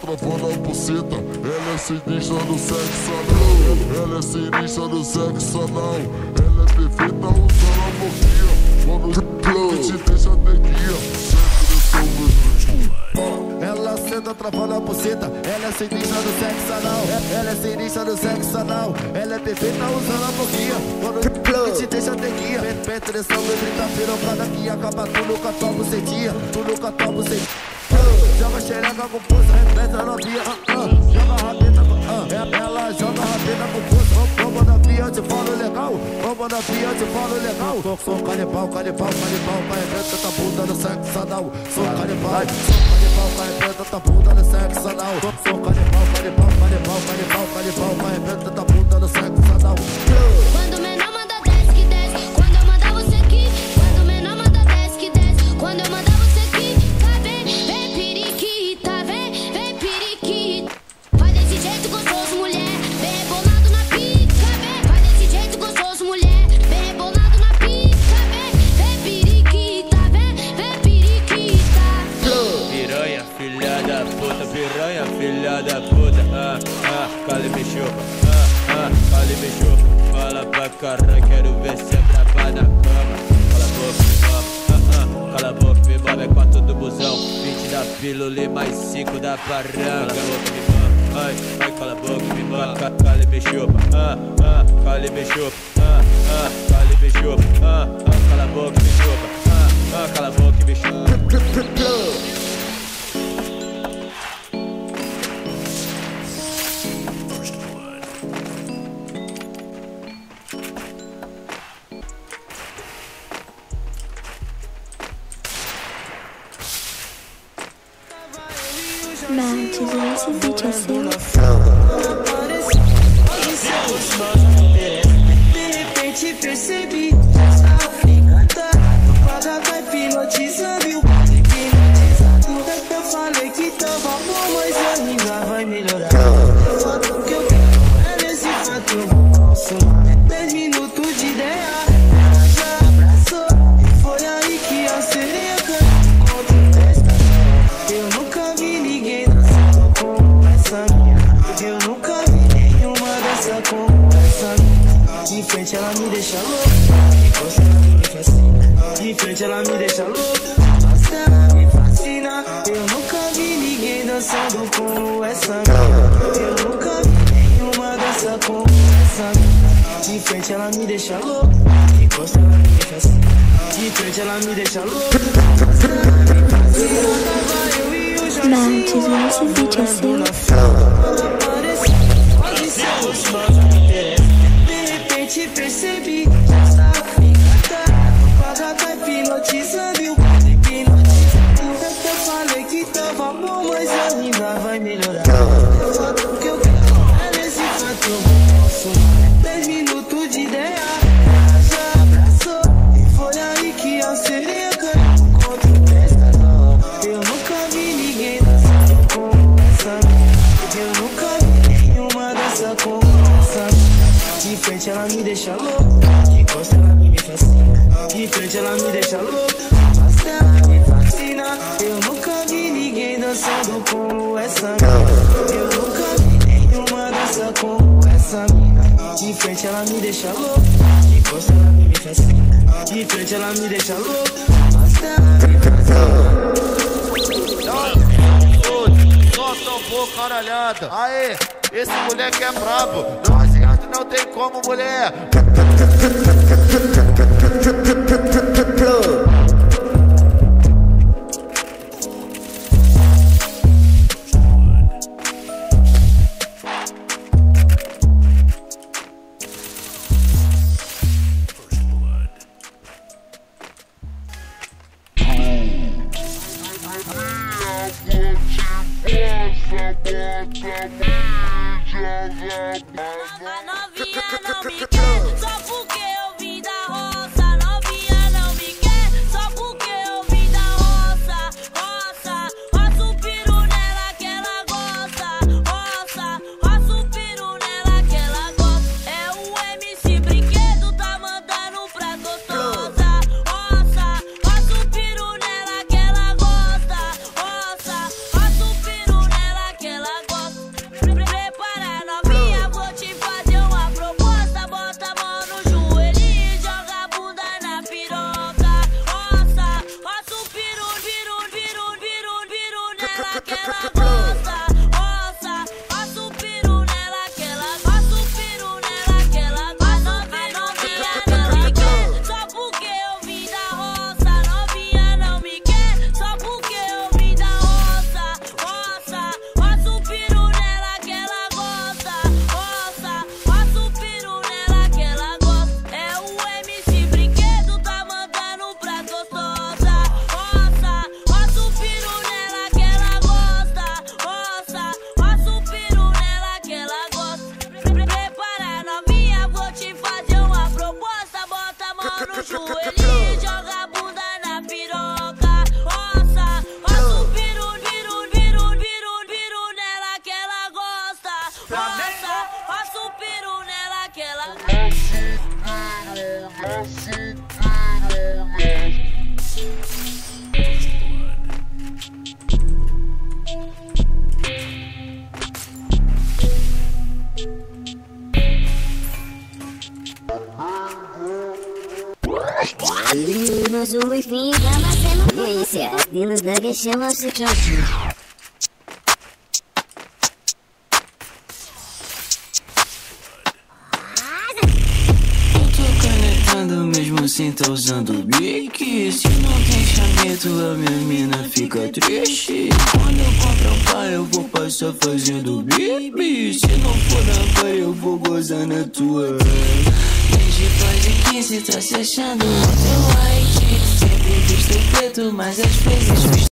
travando a buceta. Ela é sinistra do sexo anal. Ela é sinistra do sexo anal. Ela é perfeita usando a boquinha. Quando te deixa ter guia. Ela senta travando a buceta. Ela é sinistra do sexo anal. Ela é sinistra do sexo anal. Ela é perfeita usando a boquinha. Quando te deixa ter guia. Penetração me grita pirocada que acaba tudo com a tua bucetinha. Tudo com a tua bucetinha. Joga xereca com força, repete a novinha. Joga a rabeta com ela joga a rabeta com força. Vamos na pia, eu te falo legal. Vamos na pia, eu te falo legal. Sou canibal, canibal, canibal. Vai repete tua bunda no sexo anal. Sou canibal, vai repete tua bunda no sexo anal. Sou canibal, canibal, canibal, canibal, canibal. Vai repete tua bunda no sexo anal. Quando o menor manda desce que desce. Quando eu mandar você aqui. Quando o menor manda desce que desce. Quando eu mandar você aqui. Tá vem, vem periquita, vem, vem periquita. Vai desse jeito gostoso, mulher. Vem rebolado na pica, vem. Vai desse jeito gostoso, mulher. Vem rebolado na pica, vem, vem periquita, vem, vem periquita. Piranha, filha da puta, piranha, filha da puta. Cale me chupa, cale me chupa. Fala pra caralho, quero ver se é braba na cama. Cala a boca, me mama é 4 do busão, 20 da pílula e mais 5 da paranga. Cala a boca, me mama, ai, cala a boca, me mama. Cale me chupa, cale me chupa, cale me chupa. Cala a boca, me chupa, cala a boca, me chupa. Matt, esse beat é seu. De repente percebi essa fricata, quadra tá hipnotizando e o quadro hipnotizado. Eu falei que tava bom, mas ainda vai melhorar. O fato que eu quero é nesse fato eu vou consumar 10 minutos de ideia. Ela já abraçou e foi aí que a sereia contra o testa. Eu nunca vi ninguém dançando como essa minha. Eu nunca vi nenhuma dança como essa minha. De frente ela me deixa louco, de costa ela me fascina. De frente ela me deixa louco, de costa ela me fascina. Eu nunca vi ninguém dançando como essa minha. Eu nunca vi nenhuma dança como essa minha. De frente ela me deixa louco, de costa ela me fascina. De frente ela me deixa louco, de costa ela me fascina. Matt, esse beat é seu. De repente percebi essa fricata, o quadra tá hipnotizando e o quadro hipnotizando. Eu falei que tava bom, mas ainda vai melhorar. O fato que eu quero é nesse fato eu vou consumar 10 minutos de ideia. Ela já abraçou e foi aí que a sereia caiu contra o pescador. Eu nunca vi ninguém dançando como essa minha. Eu nunca vi nenhuma dança como essa minha. De frente ela me deixa louco, de costa ela me fascina. De frente ela me deixa louco, de costa ela me fascina. Eu nunca vi ninguém dançando como essa mina. Eu nunca vi nenhuma dança como essa mina. De frente ela me deixa louco, de costa ela me fascina. De frente ela me deixa louco, de costa ela me fascina. Nossa, um pouco caralhada. Aê, esse moleque é brabo. Não adianta, não tem como, mulher. A novinha não me quer, só porque eu vim da roça. Novinha não me quer, só porque eu vim da roça. Roça, roça o peru nela que ela gosta. Roça, roça o peru nela que ela gosta. É o MC Brinquedo, tá mandando pra gostosa. Roça, roça o peru nela que ela gosta. Roça, roça o peru nela que ela nela que ela gosta. Roça, passa o peru nela que ela gosta. Passa o peru nela que ela gosta. A novinha não me quer, só porque eu vim da roça. Novinha não me quer, só porque eu vim da roça. Roça, passa o peru nela que ela gosta. Roça, passa o peru nela que ela gosta. É o MC Brinquedo, tá mandando pra gostosa. Roça, passa o peru nela que ela gosta. Roça, passa o peru nela que ela gosta. Prepara novinha, vou te fazer uma proposta. Bota a mão no joelho e joga a bunda na piroca. Roça, passa o peru nela que ela gosta. Roça, passa o peru nela que ela gosta. Mas o enfim acaba sendo polícia. As meninas da que chamam-se Tchau. Mesmo assim tá usando bique. Se não tem chamento, a minha mina fica triste. Quando eu compro um pai, eu vou passar fazendo bibi. Se não for na pai, eu vou gozar na tua. Desde pode 15 tá se achando muito like. Sempre visto preto, mas às vezes